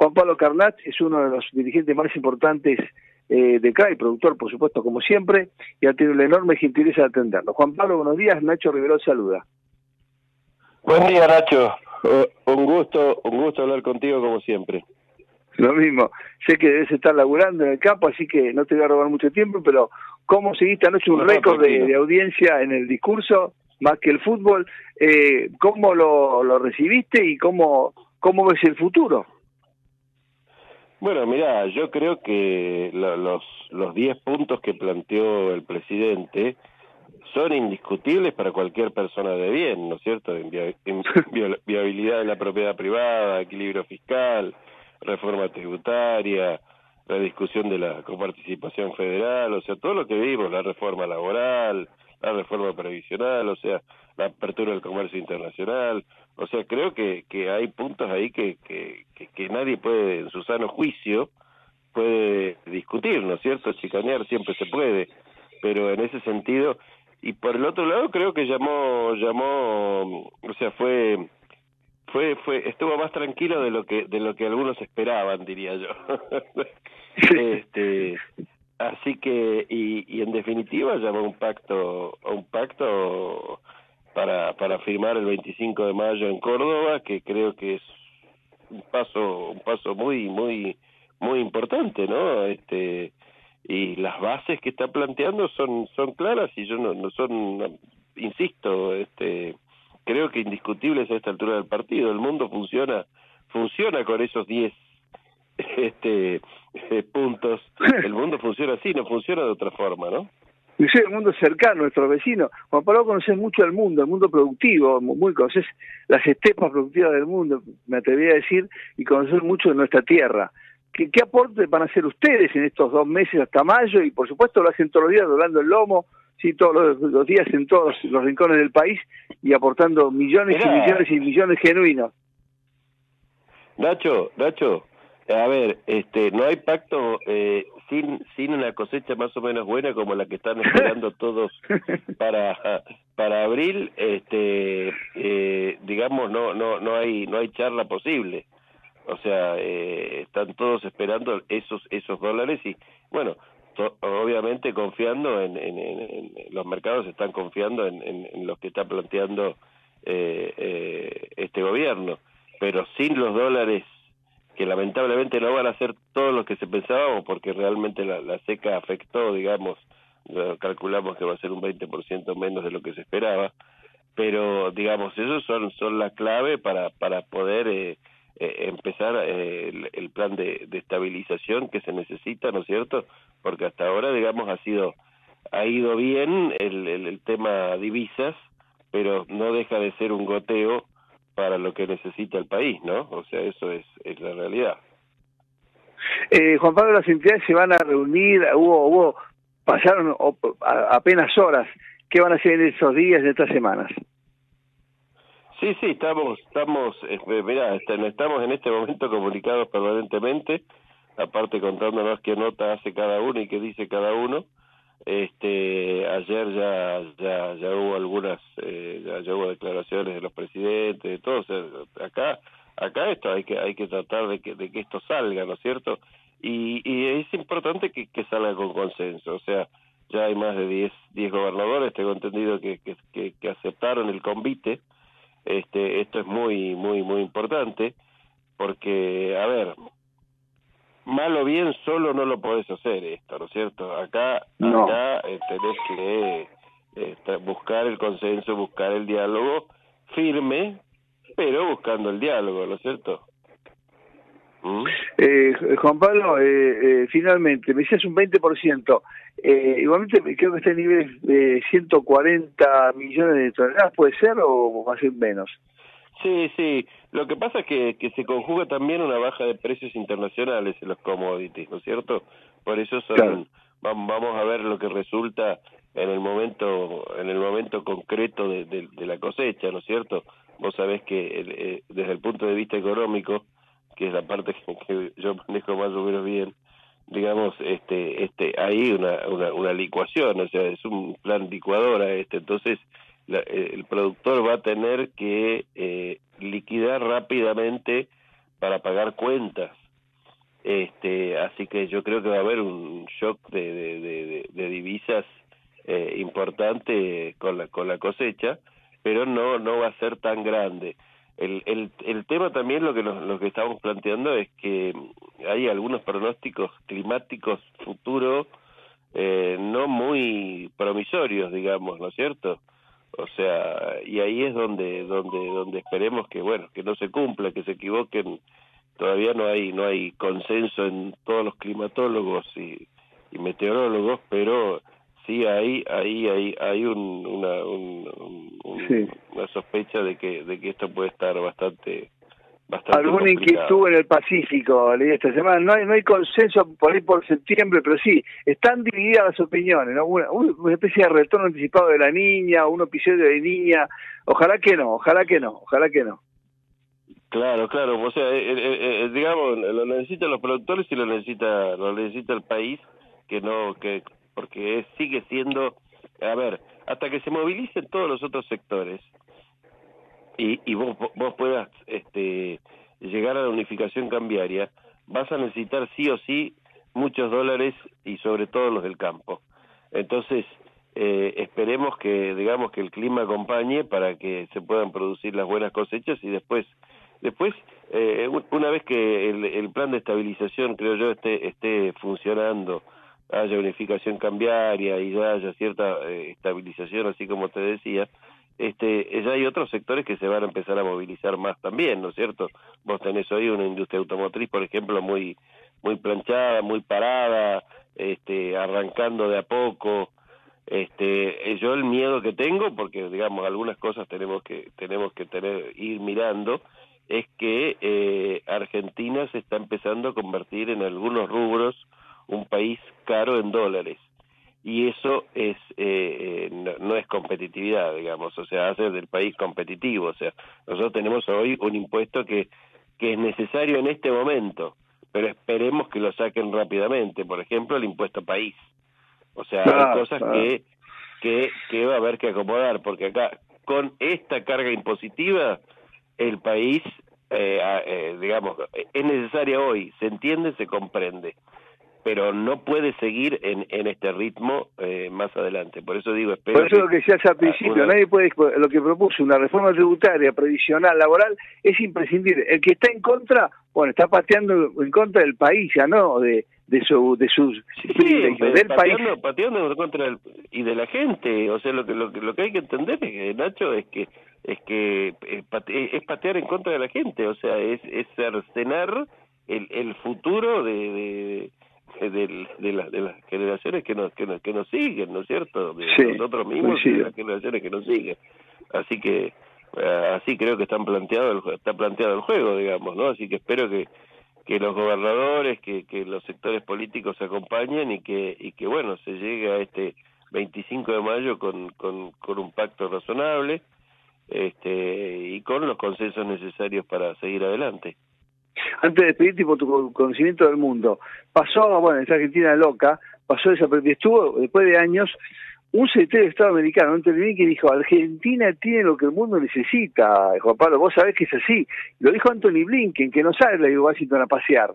Juan Pablo Carnat es uno de los dirigentes más importantes de CRAI, productor, por supuesto, como siempre, y ha tenido la enorme gentileza de atenderlo. Juan Pablo, buenos días. Nacho Riverol saluda. Buen día, Nacho. Un gusto hablar contigo como siempre. Lo mismo. Sé que debes estar laburando en el campo, así que no te voy a robar mucho tiempo, pero ¿cómo seguiste anoche un récord de audiencia en el discurso, más que el fútbol? ¿Cómo lo recibiste y cómo ves el futuro? Bueno, mirá, yo creo que los 10 puntos que planteó el presidente son indiscutibles para cualquier persona de bien, ¿no es cierto? Viabilidad de la propiedad privada, equilibrio fiscal, reforma tributaria, la discusión de la coparticipación federal, o sea, todo lo que vimos, la reforma laboral, la reforma previsional, o sea, la apertura del comercio internacional, o sea, creo que hay puntos ahí que nadie puede, en su sano juicio, puede discutir, ¿no es cierto? Chicanear siempre se puede, pero en ese sentido, y por el otro lado creo que llamó, o sea, estuvo más tranquilo de lo que algunos esperaban, diría yo. Así que y en definitiva llamó a un pacto para firmar el 25 de mayo en Córdoba, que creo que es un paso muy importante, ¿no? Y las bases que está planteando son claras y yo no son, insisto, creo que indiscutibles a esta altura del partido. El mundo funciona con esos 10 puntos. El mundo funciona así, no funciona de otra forma, ¿no? Y el mundo cercano, nuestros vecinos. Juan Pablo, conoces mucho el mundo productivo, conoces las estepas productivas del mundo, me atrevería a decir, y conoces mucho de nuestra tierra. ¿Qué aporte van a hacer ustedes en estos 2 meses hasta mayo? Y por supuesto lo hacen todos los días doblando el lomo, sí, todos los días en todos los rincones del país y aportando millones y millones y millones genuinos. Nacho, a ver, no hay pacto sin una cosecha más o menos buena como la que están esperando todos para abril, digamos, no hay charla posible. O sea, están todos esperando esos dólares y, bueno, obviamente confiando en los mercados están confiando en lo que está planteando este gobierno, pero sin los dólares, que lamentablemente no van a ser todos los que se pensábamos, porque realmente la seca afectó, digamos, calculamos que va a ser un 20% menos de lo que se esperaba, pero digamos, esos son la clave para poder empezar el plan de estabilización que se necesita, ¿no es cierto? Porque hasta ahora, digamos, ha ido bien el tema divisas, pero no deja de ser un goteo para lo que necesita el país, ¿no? O sea, eso es la realidad. Juan Pablo, las entidades se van a reunir, pasaron apenas horas. ¿Qué van a hacer en esos días, en estas semanas? Sí, estamos mirá, estamos en este momento comunicados permanentemente, aparte contándonos qué nota hace cada uno y qué dice cada uno. Ayer ya hubo algunas, ya hubo declaraciones de los presidentes, de todos. Acá esto hay que tratar de que esto salga, ¿no es cierto? Y es importante que salga con consenso. O sea, ya hay más de 10 gobernadores, tengo entendido que aceptaron el convite. Esto es muy importante, porque, a ver, mal o bien solo no lo podés hacer esto, ¿no es cierto? Acá tenés que buscar el consenso, buscar el diálogo firme, pero buscando el diálogo, ¿no es cierto? Juan Pablo, finalmente, me decías un 20%, igualmente creo que está en nivel de 140 millones de toneladas, ¿puede ser o va a ser menos? Sí, lo que pasa es que se conjuga también una baja de precios internacionales en los commodities, ¿no es cierto? Por eso claro. Vamos a ver lo que resulta en el momento concreto de la cosecha, ¿no es cierto? Vos sabés que desde el punto de vista económico, que es la parte que yo manejo más o menos bien, digamos, hay una licuación, o sea, es un plan licuadora, entonces el productor va a tener que liquidar rápidamente para pagar cuentas, Así que yo creo que va a haber un shock de divisas importante con la cosecha, pero no va a ser tan grande. El tema también lo que estamos planteando es que hay algunos pronósticos climáticos futuros no muy promisorios, digamos, ¿no es cierto? O sea, y ahí es donde esperemos que, bueno, que no se cumpla, que se equivoquen. Todavía no hay consenso en todos los climatólogos y meteorólogos, pero sí hay Sí. una sospecha de que esto puede estar bastante Alguna complicado. inquietud en el Pacífico, leí esta semana. No hay consenso por ahí por septiembre, pero sí, están divididas las opiniones, ¿no? Una especie de retorno anticipado de la Niña, un episodio de Niña. Ojalá que no. Claro, o sea, digamos, lo necesitan los productores y lo necesita el país, porque sigue siendo, a ver, hasta que se movilicen todos los otros sectores y vos puedas llegar a la unificación cambiaria, vas a necesitar sí o sí muchos dólares y sobre todo los del campo. Entonces, esperemos que, digamos, que el clima acompañe para que se puedan producir las buenas cosechas y después una vez que el plan de estabilización, creo yo, esté funcionando, haya unificación cambiaria y ya haya cierta estabilización, así como te decía, ya hay otros sectores que se van a empezar a movilizar más también, ¿no es cierto? Vos tenés hoy una industria automotriz, por ejemplo, muy planchada, muy parada, arrancando de a poco. Yo el miedo que tengo, porque digamos algunas cosas tenemos que ir mirando, es que Argentina se está empezando a convertir en algunos rubros un país caro en dólares, y eso no es competitividad, digamos, o sea, hace del país competitivo. O sea, nosotros tenemos hoy un impuesto que es necesario en este momento, pero esperemos que lo saquen rápidamente. Por ejemplo, el impuesto país. O sea, hay cosas que va a haber que acomodar, porque acá, con esta carga impositiva, el país, digamos, es necesaria hoy, se entiende, se comprende, pero no puede seguir en este ritmo más adelante. Por eso digo, espero. Por eso lo que decías al principio, nadie puede, lo que propuso una reforma tributaria, previsional, laboral, es imprescindible. El que está en contra, bueno, está pateando en contra del país, ya no de sus privilegios, del país. Pateando en contra y de la gente. O sea, lo que hay que entender, Nacho, es que es patear en contra de la gente. O sea, es cercenar el futuro de las generaciones que nos siguen, ¿no es cierto? De nosotros mismos y de las generaciones que nos siguen. Así que así creo que está planteado el juego, digamos, ¿no? Así que espero que los gobernadores, que los sectores políticos se acompañen y que bueno, se llegue a este 25 de mayo con un pacto razonable, y con los consensos necesarios para seguir adelante. Antes de despedirte por tu conocimiento del mundo, pasó, esa Argentina loca, estuvo después de años un secretario de Estado americano, Antony Blinken, dijo: Argentina tiene lo que el mundo necesita, Juan Pablo, vos sabés que es así. Lo dijo Antony Blinken, que no sale a Washington a pasear.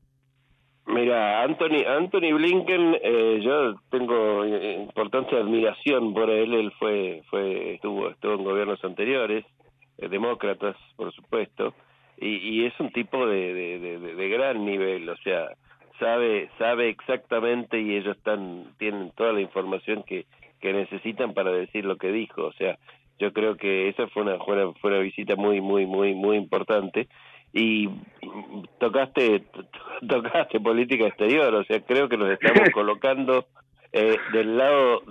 Mira, Antony Blinken, yo tengo importante admiración por él. Él estuvo en gobiernos anteriores, demócratas, por supuesto, y es un tipo de gran nivel. O sea, sabe exactamente, y ellos tienen toda la información que necesitan para decir lo que dijo. O sea, yo creo que esa fue una visita muy importante. Y tocaste política exterior. O sea, creo que nos estamos colocando del lado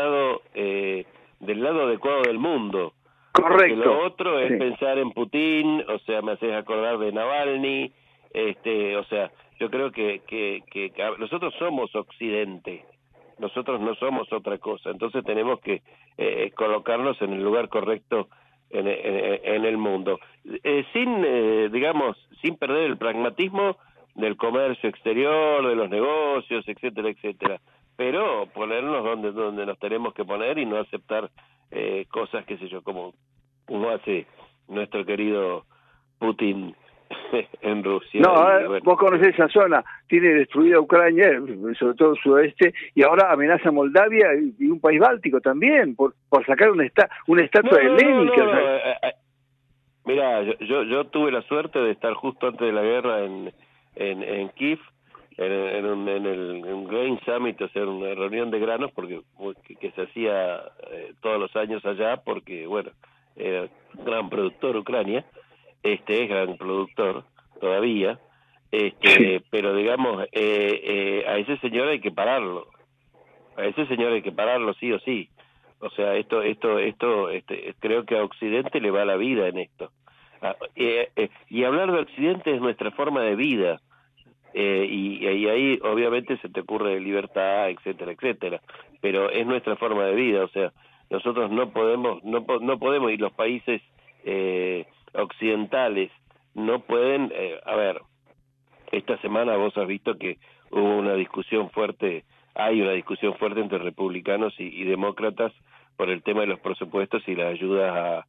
adecuado del mundo. Correcto. Porque lo otro es pensar en Putin. O sea, me haces acordar de Navalny. O sea, yo creo que nosotros somos Occidente, nosotros no somos otra cosa. Entonces tenemos que colocarnos en el lugar correcto en el mundo, sin perder el pragmatismo del comercio exterior, de los negocios, etcétera, pero ponernos donde nos tenemos que poner y no aceptar cosas, qué sé yo, como hace nuestro querido Putin en Rusia. No, bueno, vos conocés esa zona, tiene destruida Ucrania, sobre todo el sudoeste, y ahora amenaza Moldavia y un país báltico también, por sacar una estatua de Lenin. Mirá, yo tuve la suerte de estar justo antes de la guerra en Kiev, en un Grain Summit, o sea, una reunión de granos, porque que se hacía todos los años allá, porque, bueno, era gran productor Ucrania, es gran productor todavía, pero digamos, a ese señor hay que pararlo, sí o sí. O sea, esto creo que a Occidente le va la vida en esto. Y hablar de Occidente es nuestra forma de vida. Y ahí obviamente se te ocurre libertad, etcétera, etcétera. Pero es nuestra forma de vida. O sea, nosotros no podemos, y los países occidentales no pueden. A ver, esta semana vos has visto que hubo una discusión fuerte. Hay una discusión fuerte entre republicanos y demócratas por el tema de los presupuestos y las ayudas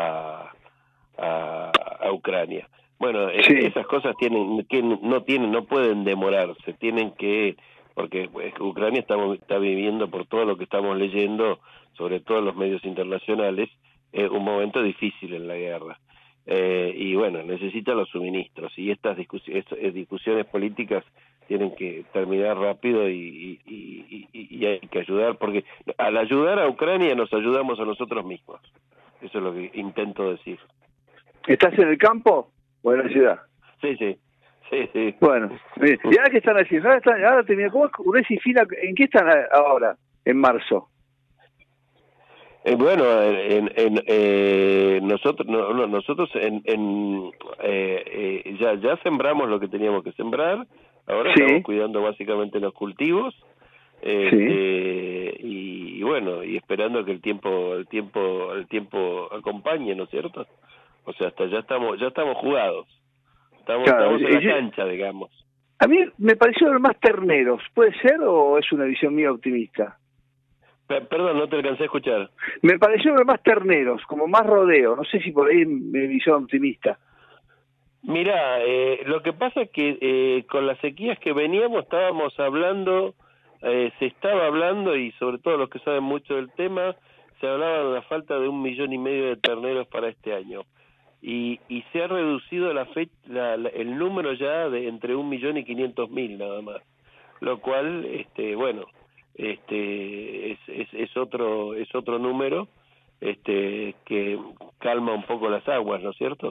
a Ucrania. Bueno, sí. Esas cosas no pueden demorarse, tienen que, porque Ucrania está viviendo, por todo lo que estamos leyendo, sobre todo en los medios internacionales, un momento difícil en la guerra. Y bueno, necesita los suministros, y estas discusiones políticas tienen que terminar rápido y hay que ayudar, porque al ayudar a Ucrania nos ayudamos a nosotros mismos. Eso es lo que intento decir. ¿Estás en el campo o en la ciudad? Sí. Bueno, ¿y ahora qué están haciendo? Ahora termina, ¿cómo es Urresi y Fina? ¿En qué están ahora, en marzo? Bueno, nosotros ya sembramos lo que teníamos que sembrar. Ahora sí. Estamos cuidando básicamente los cultivos, y bueno, y esperando que el tiempo acompañe, ¿no es cierto? O sea, hasta ya estamos jugados, estamos en la cancha, digamos. A mí me pareció ver más terneros, ¿puede ser o es una visión mía optimista? Perdón, no te alcancé a escuchar. Me pareció ver más terneros, como más rodeo, no sé si por ahí es mi visión optimista. Mirá, lo que pasa es que con las sequías que veníamos se estaba hablando, y sobre todo los que saben mucho del tema, se hablaba de la falta de 1,5 millones de terneros para este año. Y se ha reducido el número ya de entre 1.500.000 nada más. Lo cual, es otro número, que calma un poco las aguas, ¿no es cierto?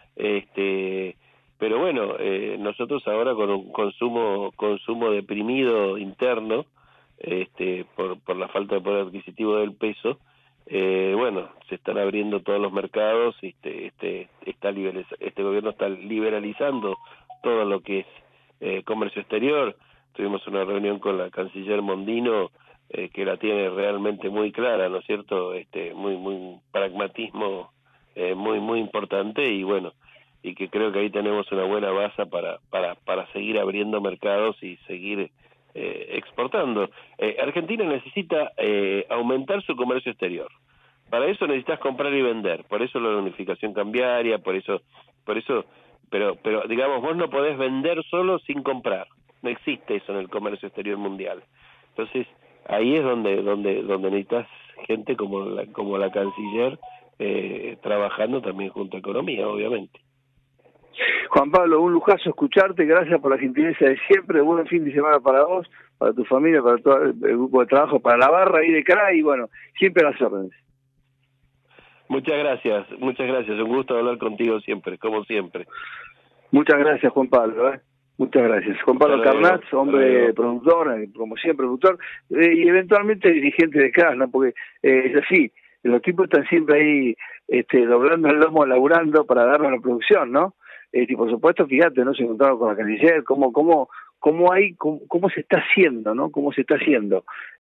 Pero bueno, nosotros ahora con un consumo deprimido interno, por la falta de poder adquisitivo del peso, bueno, se están abriendo todos los mercados, este gobierno está liberalizando todo lo que es comercio exterior. Tuvimos una reunión con la canciller Mondino, que la tiene realmente muy clara, ¿no es cierto? Muy pragmatismo, muy importante, y bueno, y que creo que ahí tenemos una buena base para seguir abriendo mercados y seguir exportando. Argentina necesita aumentar su comercio exterior. Para eso necesitas comprar y vender. Por eso la unificación cambiaria, por eso, pero digamos, vos no podés vender solo sin comprar. No existe eso en el comercio exterior mundial. Entonces, ahí es donde necesitas gente como la canciller, trabajando también junto a economía, obviamente. Juan Pablo, un lujazo escucharte, gracias por la gentileza de siempre, buen fin de semana para vos, para tu familia, para todo el grupo de trabajo, para la barra ahí de CRA, y bueno, siempre a las órdenes. Muchas gracias, un gusto hablar contigo siempre, como siempre. Muchas gracias, Juan Pablo, muchas gracias. Juan Pablo Carnaz, hombre productor, como siempre productor, y eventualmente dirigente de CRA, ¿no? Porque es así, los tipos están siempre ahí doblando el lomo, laburando para darnos la producción, ¿no? Y por supuesto, fíjate, ¿no? Se encontraron con la canciller, cómo se está haciendo, ¿no? Cómo se está haciendo.